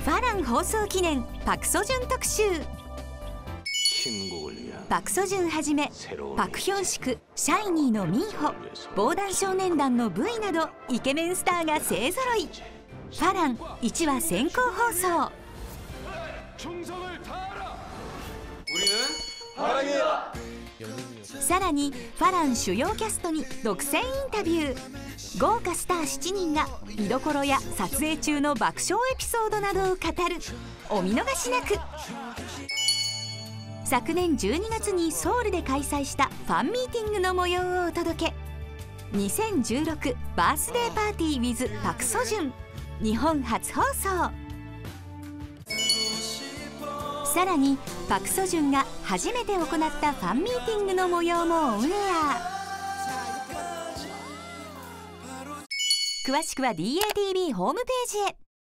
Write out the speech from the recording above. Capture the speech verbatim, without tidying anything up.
ファラン放送記念パク・ソジュン特集。パク・ソジュンはじめパク・ヒョンシク、シャイニーのミンホ、防弾少年団の V などイケメンスターが勢ぞろい。ファランいちわ先行放送。さらにファラン主要キャストに独占インタビュー。豪華スターしちにんが見どころや撮影中の爆笑エピソードなどを語る。お見逃しなく。昨年じゅうにがつにソウルで開催したファンミーティングの模様をお届け。にせんじゅうろくバースデーパーティー with パク・ソジュン日本初放送。さらにパク・ソジュンが初めて行ったファンミーティングの模様もオンエア。詳しくは ディーエーティービー ホームページへ。